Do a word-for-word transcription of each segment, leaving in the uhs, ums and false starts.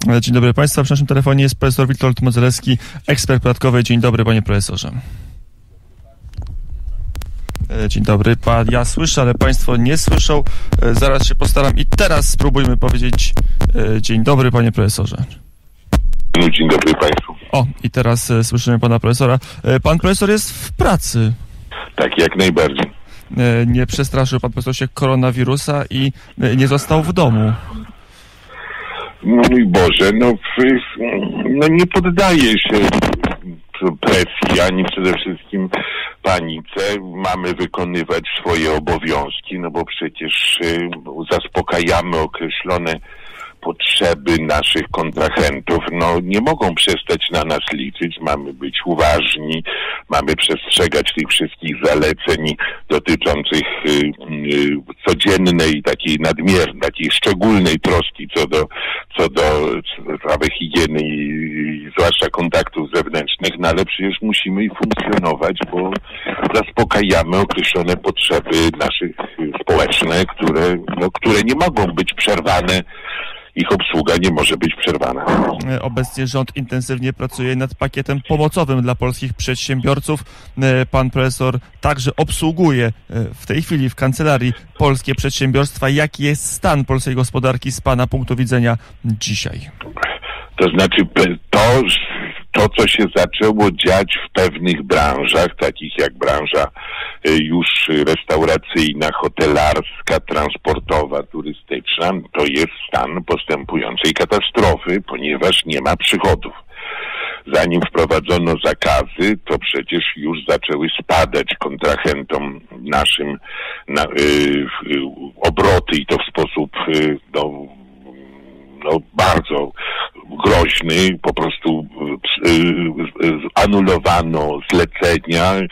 Dzień dobry Państwa. W naszym telefonie jest profesor Witold Modzelewski, ekspert podatkowy. Dzień dobry, panie profesorze. Dzień dobry. Pan, ja słyszę, ale Państwo nie słyszą. Zaraz się postaram i teraz spróbujmy powiedzieć dzień dobry, panie profesorze. Dzień dobry Państwu. O, i teraz słyszymy pana profesora. Pan profesor jest w pracy. Tak, jak najbardziej. Nie przestraszył pan profesor się koronawirusa i nie został w domu. Mój Boże, no, no nie poddaję się presji, ani przede wszystkim panice. Mamy wykonywać swoje obowiązki, no bo przecież zaspokajamy określone potrzeby naszych kontrahentów. No nie mogą przestać na nas liczyć, mamy być uważni, mamy przestrzegać tych wszystkich zaleceń dotyczących y, y, codziennej, takiej nadmiernej, takiej szczególnej troski co do, co do sprawy higieny i, i zwłaszcza kontaktów zewnętrznych, no ale przecież musimy i funkcjonować, bo zaspokajamy określone potrzeby naszych społeczne, które, no, które nie mogą być przerwane. Ich obsługa nie może być przerwana. Obecnie rząd intensywnie pracuje nad pakietem pomocowym dla polskich przedsiębiorców. Pan profesor także obsługuje w tej chwili w kancelarii polskie przedsiębiorstwa. Jaki jest stan polskiej gospodarki z pana punktu widzenia dzisiaj? To znaczy to, to co się zaczęło dziać w pewnych branżach, takich jak branża już restauracyjna, hotelarska, transportowa, turystyczna, to jest stan postępującej katastrofy, ponieważ nie ma przychodów. Zanim wprowadzono zakazy, to przecież już zaczęły spadać kontrahentom naszym na, y, y, obroty i to w sposób y, no, no, bardzo groźny, po prostu y, y, anulowano zlecenia, y,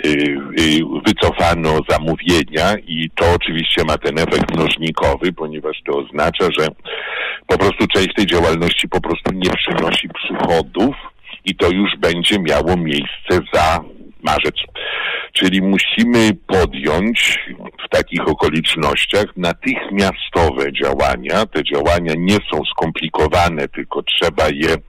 y, wycofano zamówienia i to oczywiście ma ten efekt mnożnikowy, ponieważ to oznacza, że po prostu część tej działalności po prostu nie przynosi przychodów i to już będzie miało miejsce za marzec. Czyli musimy podjąć w takich okolicznościach natychmiastowe działania. Te działania nie są skomplikowane, tylko trzeba je y,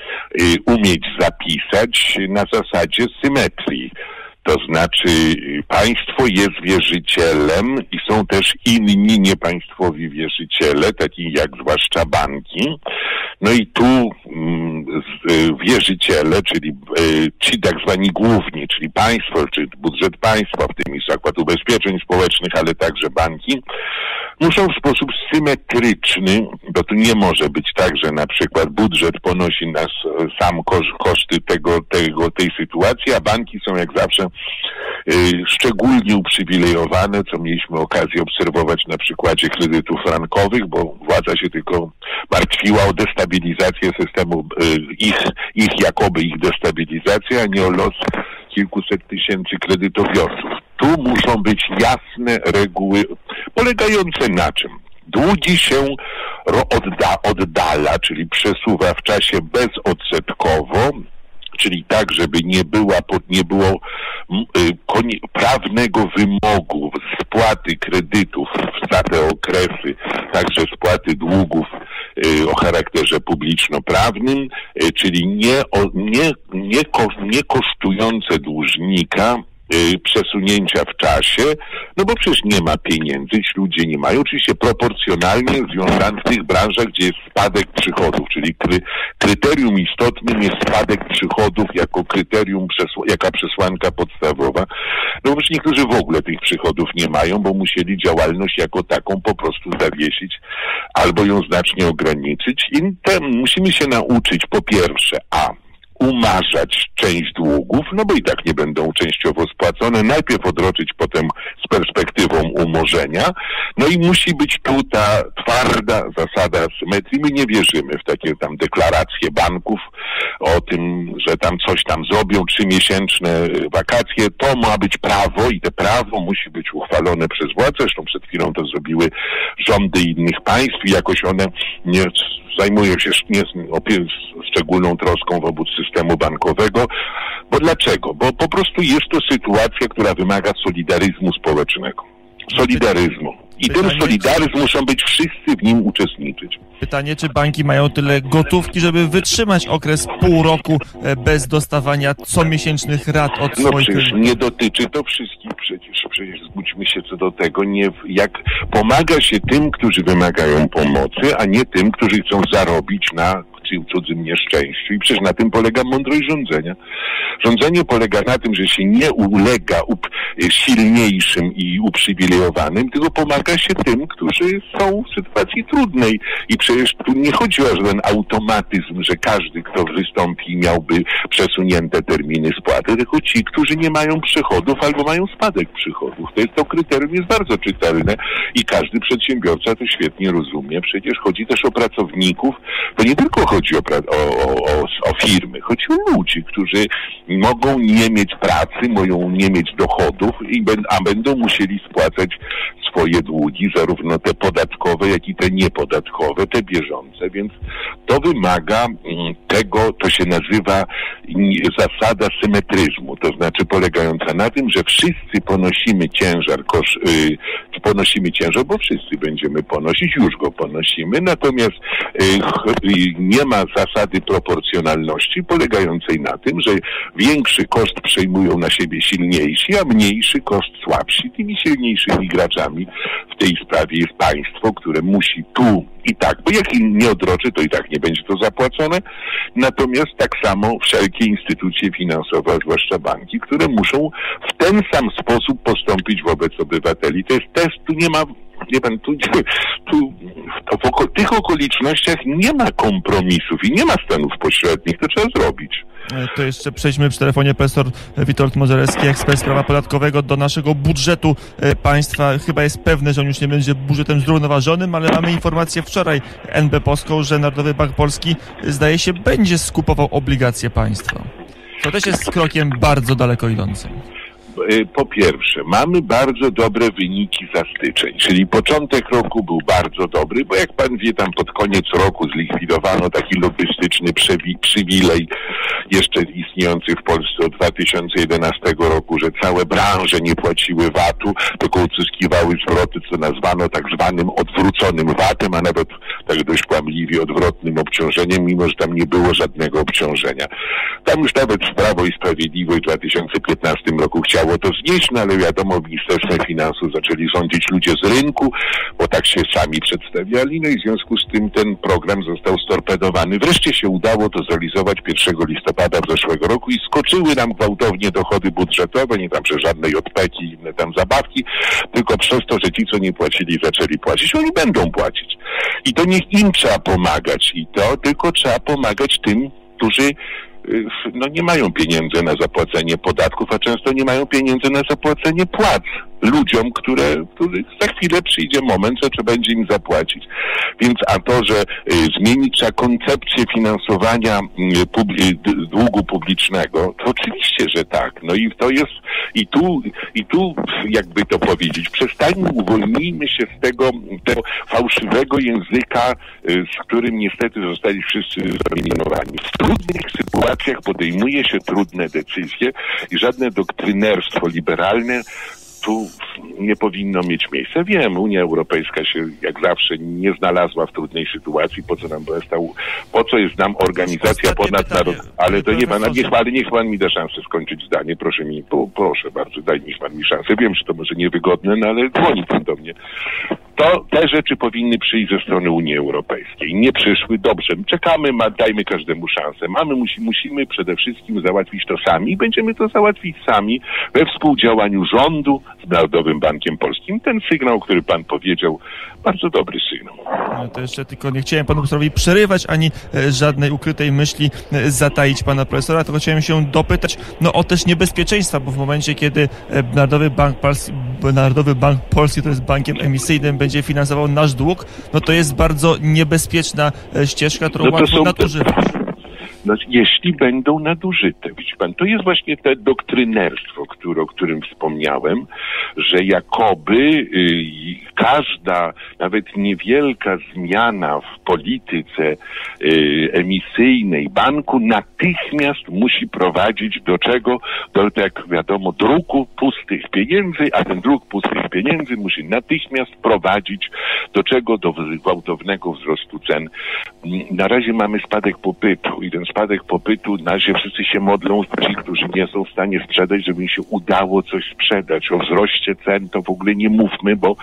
umieć zapisać na zasadzie symetrii. To znaczy państwo jest wierzycielem i są też inni niepaństwowi wierzyciele, takich jak zwłaszcza banki. No i tu mm, wierzyciele, czyli y, ci tak zwani główni, czyli państwo, czy budżet państwa, w tym i Zakład Ubezpieczeń Społecznych, ale także banki, muszą w sposób symetryczny, bo tu nie może być tak, że na przykład budżet ponosi nas sam kosz, koszty tego, tego, tej sytuacji, a banki są jak zawsze y, szczególnie uprzywilejowane, co mieliśmy okazję obserwować na przykładzie kredytów frankowych, bo władza się tylko martwiła o destabilizację systemu, y, ich, ich jakoby ich destabilizację, a nie o los kilkuset tysięcy kredytobiorców. Tu muszą być jasne reguły polegające na czym? Długi się odda, oddala, czyli przesuwa w czasie bezodsetkowo, czyli tak, żeby nie, była, nie było y, prawnego wymogu spłaty kredytów za te okresy, także spłaty długów y, o charakterze publiczno-prawnym, y, czyli nie, o, nie, nie, ko, nie kosztujące dłużnika przesunięcia w czasie, no bo przecież nie ma pieniędzy, ci ludzie nie mają, oczywiście proporcjonalnie związane w tych branżach, gdzie jest spadek przychodów, czyli kry, kryterium istotnym jest spadek przychodów jako kryterium, przesł- jaka przesłanka podstawowa. No bo przecież niektórzy w ogóle tych przychodów nie mają, bo musieli działalność jako taką po prostu zawiesić albo ją znacznie ograniczyć i tem, musimy się nauczyć po pierwsze, a umarzać część długów, no bo i tak nie będą częściowo spłacone, najpierw odroczyć, potem z perspektywą umorzenia, no i musi być tu ta twarda zasada symetrii. My nie wierzymy w takie tam deklaracje banków o tym, że tam coś tam zrobią, trzymiesięczne wakacje, to ma być prawo i te prawo musi być uchwalone przez władzę, zresztą przed chwilą to zrobiły rządy innych państw i jakoś one nie zajmują się nie, szczególną troską wobec systemu bankowego. Bo dlaczego? Bo po prostu jest to sytuacja, która wymaga solidaryzmu społecznego. solidaryzmu. I Pytanie, ten solidaryzm muszą być wszyscy w nim uczestniczyć. Pytanie, czy banki mają tyle gotówki, żeby wytrzymać okres pół roku bez dostawania comiesięcznych rat od no swoich... No przecież nie dotyczy to wszystkich przecież. Przecież zgódźmy się co do tego. Nie, jak pomaga się tym, którzy wymagają pomocy, a nie tym, którzy chcą zarobić na cudzym nieszczęściu. I przecież na tym polega mądrość rządzenia. Rządzenie polega na tym, że się nie ulega up silniejszym i uprzywilejowanym, tylko pomaga się tym, którzy są w sytuacji trudnej. I przecież tu nie chodzi o żaden automatyzm, że każdy, kto wystąpi, miałby przesunięte terminy spłaty, tylko ci, którzy nie mają przychodów albo mają spadek przychodów. To, jest, to kryterium jest bardzo czytelne i każdy przedsiębiorca to świetnie rozumie. Przecież chodzi też o pracowników. To nie tylko chodzi o, o, o, o firmy, chodzi o ludzi, którzy mogą nie mieć pracy, mogą nie mieć dochodów, i, a będą musieli spłacać swoje długi, zarówno te podatkowe, jak i te niepodatkowe, te bieżące, więc to wymaga tego, to się nazywa zasada symetryzmu, to znaczy polegająca na tym, że wszyscy ponosimy ciężar, kosz, yy, ponosimy ciężar, bo wszyscy będziemy ponosić, już go ponosimy, natomiast yy, nie ma zasady proporcjonalności polegającej na tym, że większy koszt przejmują na siebie silniejsi, a mniejszy koszt słabsi. Tymi silniejszymi graczami w tej sprawie jest państwo, które musi tu i tak, bo jak im nie odroczy, to i tak nie będzie to zapłacone. Natomiast tak samo wszelkie instytucje finansowe, zwłaszcza banki, które muszą w ten sam sposób postąpić wobec obywateli. To jest test, tu nie ma, nie pan, tu, tu w oko, tych okolicznościach nie ma kompromisów i nie ma stanów pośrednich, to trzeba zrobić. To jeszcze przejdźmy przy telefonie profesor Witold Modzelewski, ekspert prawa podatkowego, do naszego budżetu państwa. Chyba jest pewne, że on już nie będzie budżetem zrównoważonym, ale mamy informację wczoraj N B Polską, że Narodowy Bank Polski, zdaje się, będzie skupował obligacje państwa. To też jest krokiem bardzo daleko idącym. Po pierwsze, mamy bardzo dobre wyniki za styczeń, czyli początek roku był bardzo dobry, bo jak pan wie, tam pod koniec roku zlikwidowano taki lobbystyczny przywilej jeszcze istniejący w Polsce od dwa tysiące jedenastego roku, że całe branże nie płaciły vatu, tylko uzyskiwały zwroty, co nazwano tak zwanym odwróconym vatem, a nawet tak dość kłamliwie odwrotnym obciążeniem, mimo że tam nie było żadnego obciążenia. Tam już nawet Prawo i Sprawiedliwość w dwa tysiące piętnastym roku chciało to znieść, no ale wiadomo, w Ministerstwie Finansów zaczęli rządzić ludzie z rynku, bo tak się sami przedstawiali, no i w związku z tym ten program został storpedowany. Wreszcie się udało to zrealizować pierwszego listopada zeszłego roku i skoczyły nam gwałtownie dochody budżetowe, nie tam przez żadne jotpeki i inne tam zabawki, tylko przez to, że ci, co nie płacili, zaczęli płacić. Oni będą płacić. I to niech im trzeba pomagać. I to tylko trzeba pomagać tym, którzy no nie mają pieniędzy na zapłacenie podatków, a często nie mają pieniędzy na zapłacenie płac ludziom, które, których za chwilę przyjdzie moment, że trzeba będzie im zapłacić. Więc a to, że y, zmienić trzeba koncepcję finansowania y, publi- długu publicznego, to oczywiście, że tak. No i to jest, i tu, i tu jakby to powiedzieć, przestańmy, uwolnijmy się z tego, tego fałszywego języka, y, z którym niestety zostali wszyscy zamianowani. W trudnych sytuacjach podejmuje się trudne decyzje i żadne doktrynerstwo liberalne tu nie powinno mieć miejsca. Wiem, Unia Europejska się jak zawsze nie znalazła w trudnej sytuacji, po co nam został, po co jest nam organizacja ponadnarodowa, ale to nie pan, niech pan, niech pan mi da szansę skończyć zdanie, proszę mi, po, proszę bardzo, daj mi pan mi szansę. Wiem, że to może niewygodne, no ale dzwoni pan do mnie. To te rzeczy powinny przyjść ze strony Unii Europejskiej. Nie przyszły, dobrze, czekamy, ma, dajmy każdemu szansę. Mamy, musi, musimy przede wszystkim załatwić to sami i będziemy to załatwić sami we współdziałaniu rządu z Narodowym Bankiem Polskim. Ten sygnał, który pan powiedział, bardzo dobry sygnał. No to jeszcze tylko nie chciałem panu profesorowi przerywać, ani e, żadnej ukrytej myśli e, zataić pana profesora, tylko chciałem się dopytać no, o też niebezpieczeństwa, bo w momencie, kiedy e, Narodowy Bank Polski, Narodowy Bank Polski, to jest bankiem emisyjnym, będzie finansował nasz dług, no to jest bardzo niebezpieczna e, ścieżka, którą no łatwo są, nadużywać. No, jeśli będą nadużyte. Widzi pan, to jest właśnie to doktrynerstwo, które, o którym wspomniałem, że jakoby y, każda, nawet niewielka zmiana w polityce y, emisyjnej banku natychmiast musi prowadzić do czego? Do, jak wiadomo, druku pustych pieniędzy, a ten druk pustych pieniędzy musi natychmiast prowadzić do czego? Do gwałtownego wzrostu cen. Na razie mamy spadek popytu i ten spadek popytu, na razie wszyscy się modlą, ci, którzy nie są w stanie sprzedać, żeby im się udało coś sprzedać. O wzroście cen to w ogóle nie mówmy, bo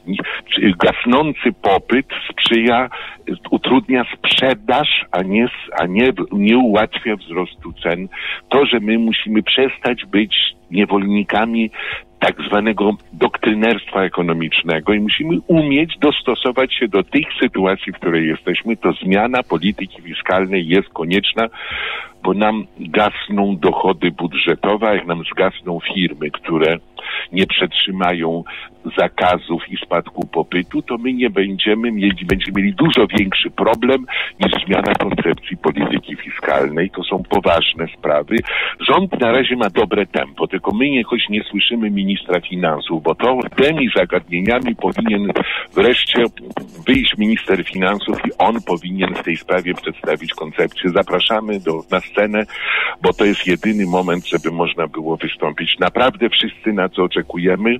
gasnący popyt sprzyja, utrudnia sprzedaż, a nie, a nie, nie ułatwia wzrostu cen. To, że my musimy przestać być niewolnikami tak zwanego doktrynerstwa ekonomicznego i musimy umieć dostosować się do tych sytuacji, w której jesteśmy, to zmiana polityki fiskalnej jest konieczna, bo nam gasną dochody budżetowe, a jak nam zgasną firmy, które nie przetrzymają zakazów i spadku popytu, to my nie będziemy mieli, będziemy mieli dużo większy problem niż zmiana koncepcji polityki fiskalnej. To są poważne sprawy. Rząd na razie ma dobre tempo, tylko my jakoś nie słyszymy ministra finansów, bo to tymi zagadnieniami powinien wreszcie wyjść minister finansów i on powinien w tej sprawie przedstawić koncepcję. Zapraszamy do, na scenę, bo to jest jedyny moment, żeby można było wystąpić. Naprawdę wszyscy na co oczekujemy,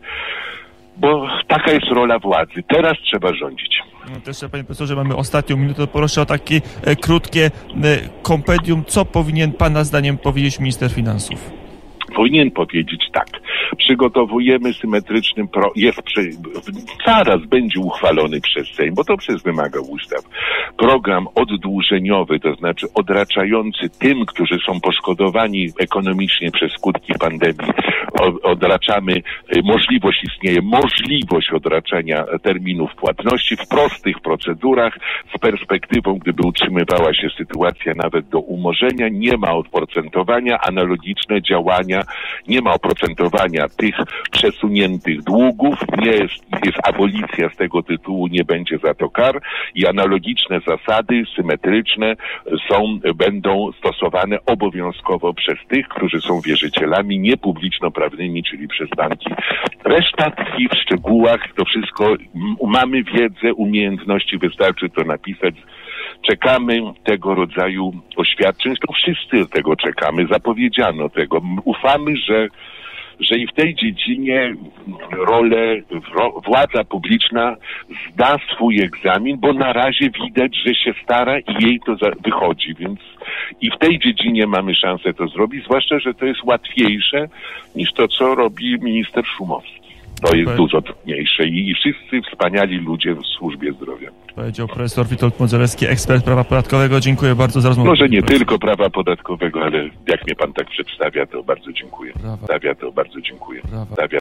bo taka jest rola władzy. Teraz trzeba rządzić. No też, panie profesorze, mamy ostatnią minutę, to proszę o takie e, krótkie e, kompendium. Co powinien pana zdaniem powiedzieć minister finansów? Powinien powiedzieć tak. Przygotowujemy symetryczny pro... jest przy... zaraz będzie uchwalony przez Sejm, bo to przecież wymaga ustaw. Program oddłużeniowy, to znaczy odraczający tym, którzy są poszkodowani ekonomicznie przez skutki pandemii. Odraczamy, możliwość istnieje, możliwość odraczania terminów płatności w prostych procedurach z perspektywą, gdyby utrzymywała się sytuacja nawet do umorzenia, nie ma oprocentowania, analogiczne działania, nie ma oprocentowania tych przesuniętych długów, nie jest, jest abolicja z tego tytułu, nie będzie za to kar i analogiczne zasady symetryczne są, będą stosowane obowiązkowo przez tych, którzy są wierzycielami niepubliczno-prawnymi, czyli przez banki. Reszta tkwi w szczegółach, to wszystko, mamy wiedzę, umiejętności, wystarczy to napisać. Czekamy tego rodzaju oświadczeń, to wszyscy tego czekamy, zapowiedziano tego. Ufamy, że, że i w tej dziedzinie rolę władza publiczna zda swój egzamin, bo na razie widać, że się stara i jej to wychodzi, więc i w tej dziedzinie mamy szansę to zrobić, zwłaszcza, że to jest łatwiejsze niż to, co robi minister Szumowski. To jest dużo trudniejsze i wszyscy wspaniali ludzie w służbie zdrowia. Powiedział profesor Witold Modzelewski, ekspert prawa podatkowego. Dziękuję bardzo za rozmowę. Może nie tylko prawa podatkowego, ale jak mnie pan tak przedstawia, to bardzo dziękuję. Przedstawia, to bardzo dziękuję.